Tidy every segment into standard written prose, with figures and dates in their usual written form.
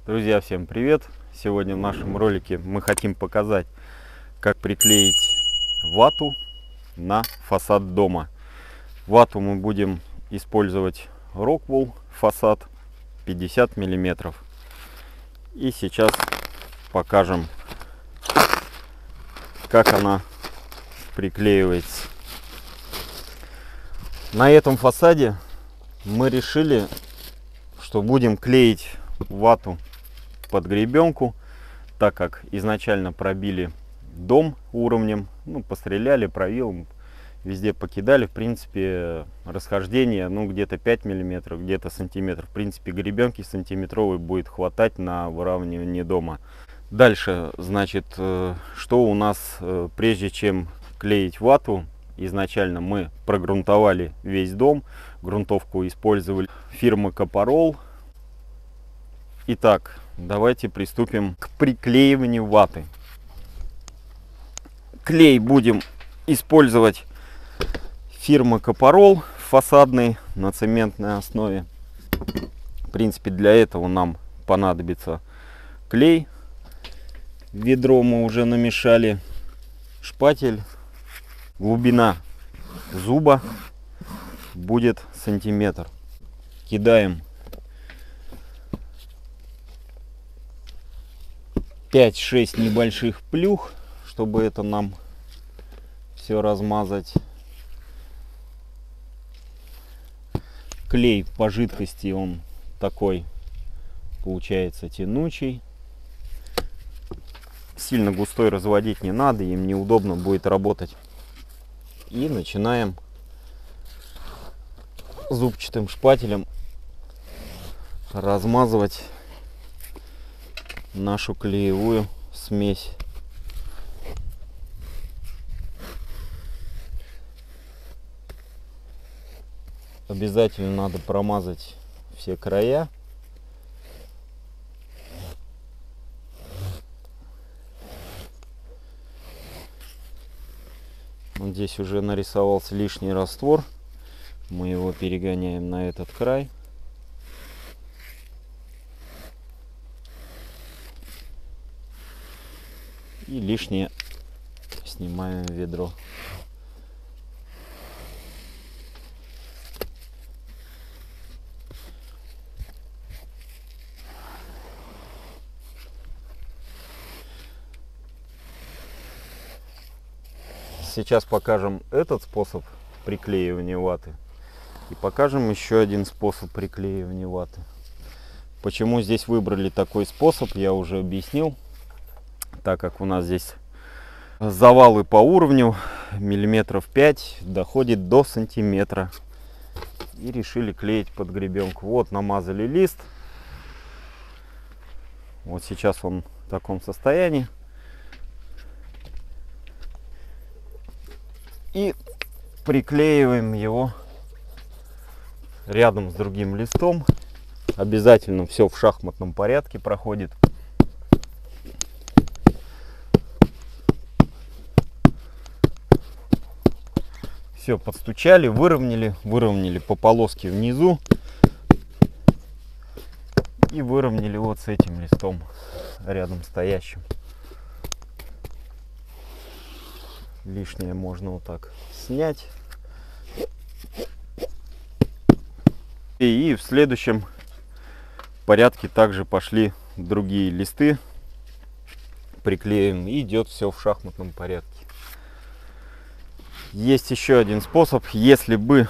Друзья, всем привет! Сегодня в нашем ролике мы хотим показать, как приклеить вату на фасад дома. Вату мы будем использовать Rockwool фасад 50 миллиметров. И сейчас покажем, как она приклеивается. На этом фасаде мы решили, что будем клеить вату под гребенку, так как изначально пробили дом уровнем, постреляли, провил, везде покидали. В принципе, расхождение где-то 5 миллиметров, где-то сантиметр. В принципе, гребенки сантиметровой будет хватать на выравнивание дома. Дальше, значит, что у нас, прежде чем клеить вату, изначально мы прогрунтовали весь дом. Грунтовку использовали фирмы Капарол. Итак, давайте приступим к приклеиванию ваты. Клей будем использовать фирмы Капарол, фасадный, на цементной основе. В принципе, для этого нам понадобится клей. Ведро мы уже намешали, шпатель. Глубина зуба будет сантиметр. Кидаем 5-6 небольших плюх, чтобы это нам все размазать. Клей по жидкости он такой получается тянучий. Сильно густой разводить не надо, им неудобно будет работать. И начинаем зубчатым шпателем размазывать нашу клеевую смесь. Обязательно надо промазать все края. Вот здесь уже нарисовался лишний раствор. Мы его перегоняем на этот край. И лишнее снимаем в ведро. Сейчас покажем этот способ приклеивания ваты. И покажем еще один способ приклеивания ваты. Почему здесь выбрали такой способ, я уже объяснил. Так как у нас здесь завалы по уровню миллиметров 5, доходит до сантиметра. И решили клеить под гребенку. Вот, намазали лист. Вот сейчас он в таком состоянии. И приклеиваем его рядом с другим листом. Обязательно все в шахматном порядке проходит. Все, подстучали, выровняли по полоске внизу. И выровняли вот с этим листом рядом стоящим. Лишнее можно вот так снять. И в следующем порядке также пошли другие листы. Приклеим. И идет все в шахматном порядке. Есть еще один способ. Если бы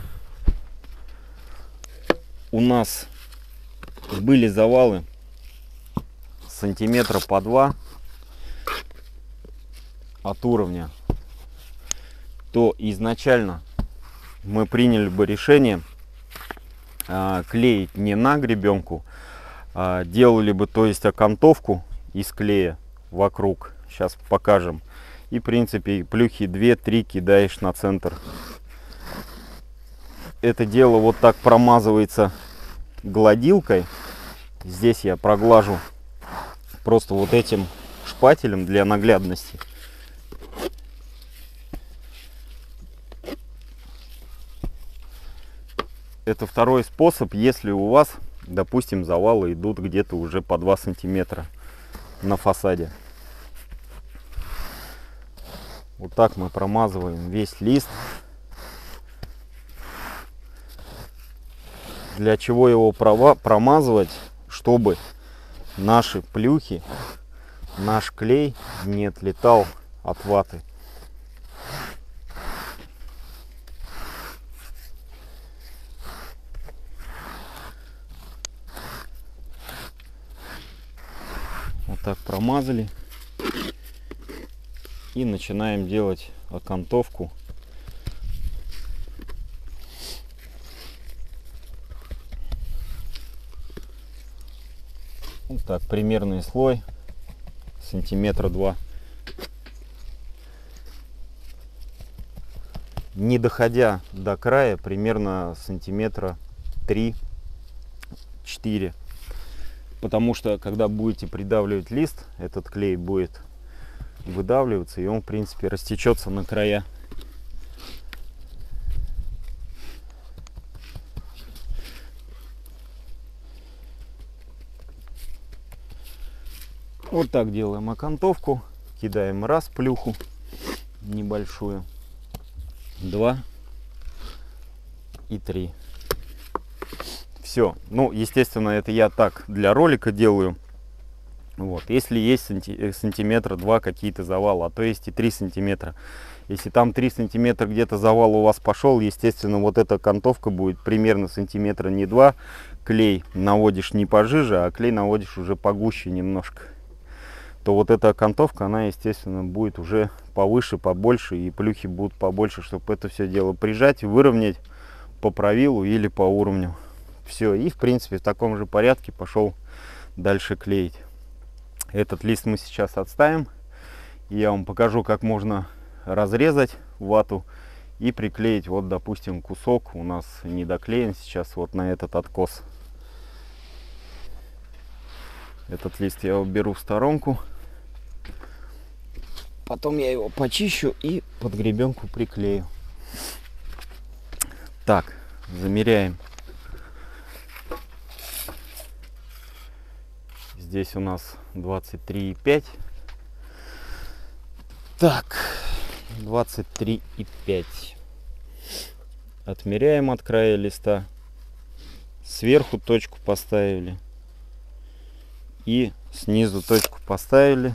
у нас были завалы сантиметра по 2 от уровня, то изначально мы приняли бы решение клеить не на гребенку, а делали бы, то есть, окантовку из клея вокруг. Сейчас покажем. И в принципе плюхи 2-3 кидаешь на центр. Это дело вот так промазывается гладилкой. Здесь я проглажу просто вот этим шпателем для наглядности. Это второй способ, если у вас допустим, завалы идут где-то уже по 2 сантиметра на фасаде. Вот так мы промазываем весь лист. Для чего его промазывать? Чтобы наши плюхи, наш клей не отлетал от ваты. Вот так промазали. И начинаем делать окантовку. Вот так, примерный слой, сантиметра 2. Не доходя до края, примерно сантиметра 3-4. Потому что, когда будете придавливать лист, этот клей будет выдавливаться, и он, в принципе, растечется на края. Вот так делаем окантовку. Кидаем раз плюху небольшую, 2 и 3. Все. Ну, естественно, это я так для ролика делаю. Вот. Если есть сантиметра 2 какие-то завалы, а то есть и 3 сантиметра. Если там 3 сантиметра где-то завал у вас пошел, естественно, вот эта окантовка будет примерно сантиметра не 2. Клей наводишь не пожиже, а клей наводишь уже погуще немножко. То вот эта окантовка, она, естественно, будет уже повыше, побольше, и плюхи будут побольше, чтобы это все дело прижать, выровнять по правилу или по уровню. Все, и в принципе в таком же порядке пошел дальше клеить. Этот лист мы сейчас отставим. И я вам покажу, как можно разрезать вату и приклеить. Вот, допустим, кусок у нас не доклеен сейчас вот на этот откос. Этот лист я уберу в сторонку. Потом я его почищу и под гребенку приклею. Так, замеряем. Здесь у нас 23,5. Так, 23,5. Отмеряем от края листа. Сверху точку поставили. И снизу точку поставили.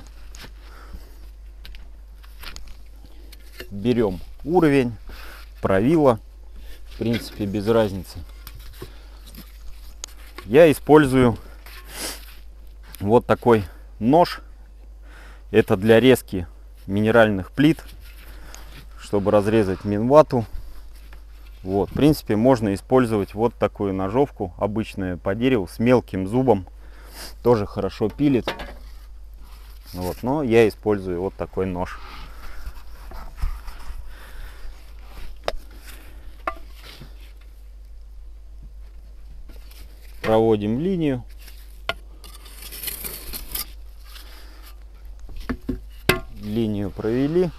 Берем уровень, правило, в принципе без разницы. Я использую вот такой нож. Это для резки минеральных плит, чтобы разрезать минвату. Вот, в принципе, можно использовать вот такую ножовку, обычная по дереву, с мелким зубом. Тоже хорошо пилит. Вот, но я использую вот такой нож. Проводим линию. Линию провели.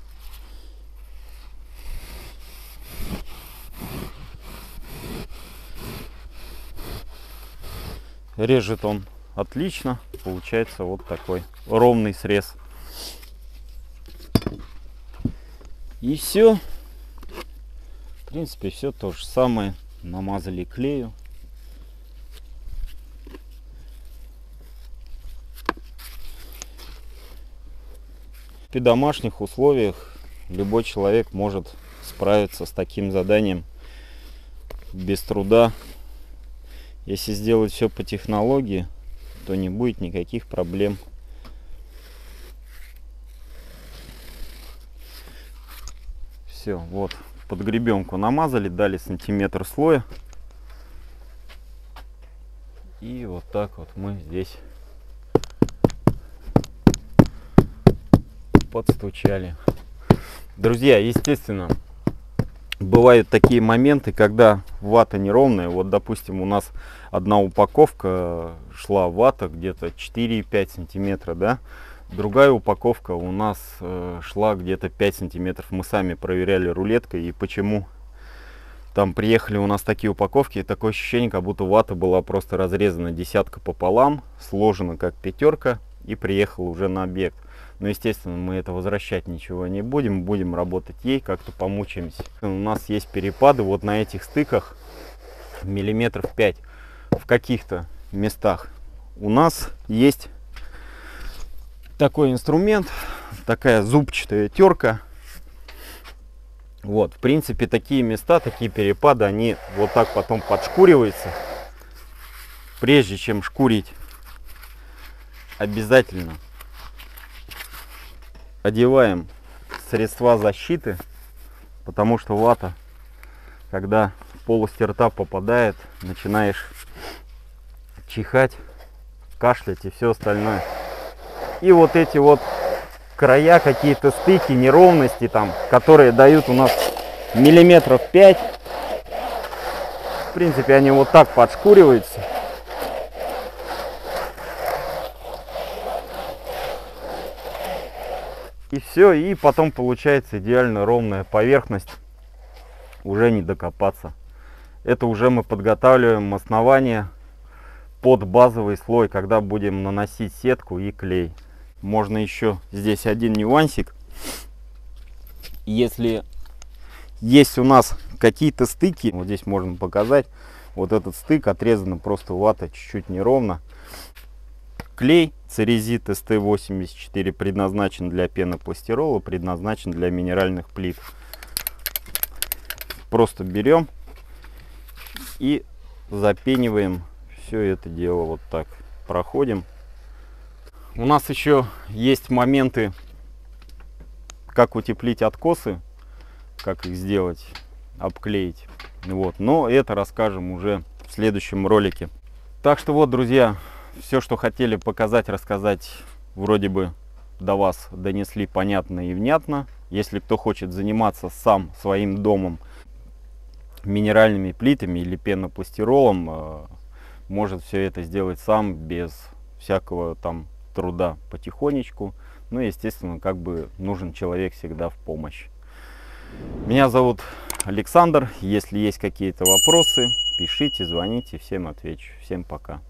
Режет он отлично. Получается вот такой ровный срез. И все. В принципе, все то же самое. Намазали клею. В домашних условиях любой человек может справиться с таким заданием без труда. Если сделать все по технологии, то не будет никаких проблем. Все, вот под гребенку намазали, дали сантиметр слоя. И вот так вот мы здесь подстучали. Друзья, естественно, бывают такие моменты, когда вата неровная. Вот, допустим, у нас одна упаковка шла вата где-то 4,5 сантиметра, да? Другая упаковка у нас шла где-то 5 сантиметров. Мы сами проверяли рулеткой. И почему Там приехали у нас такие упаковки, такое ощущение, как будто вата была просто разрезана десятка пополам, сложена как пятерка и приехала уже на объект. Но, естественно, мы это возвращать ничего не будем, будем работать ей, как-то помучаемся. У нас есть перепады вот на этих стыках миллиметров 5 в каких-то местах. У нас есть такой инструмент, такая зубчатая терка. Вот, в принципе, такие места, такие перепады, они вот так потом подшкуриваются. Прежде чем шкурить, обязательно одеваем средства защиты, потому что вата, когда в полость рта попадает, начинаешь чихать, кашлять и все остальное. И вот эти вот края, какие-то стыки, неровности там, которые дают у нас миллиметров 5. В принципе, они вот так подшкуриваются. И все, и потом получается идеально ровная поверхность. Уже не докопаться. Это уже мы подготавливаем основание под базовый слой, когда будем наносить сетку и клей. Можно еще здесь один нюансик. Если есть у нас какие-то стыки, вот здесь можно показать, вот этот стык отрезана просто вата чуть-чуть неровно. Клей Церезит ST84 предназначен для пенопластирола, предназначен для минеральных плит. Просто берем и запениваем все это дело вот так. Проходим. У нас еще есть моменты, как утеплить откосы, как их сделать, обклеить. Вот. Но это расскажем уже в следующем ролике. Так что вот, друзья, все, что хотели показать, рассказать, вроде бы до вас донесли понятно и внятно. Если кто хочет заниматься сам своим домом минеральными плитами или пенопластиролом, может все это сделать сам без всякого там труда, потихонечку. Ну, естественно, как бы нужен человек всегда в помощь. Меня зовут Александр. Если есть какие-то вопросы, пишите, звоните, всем отвечу. Всем пока.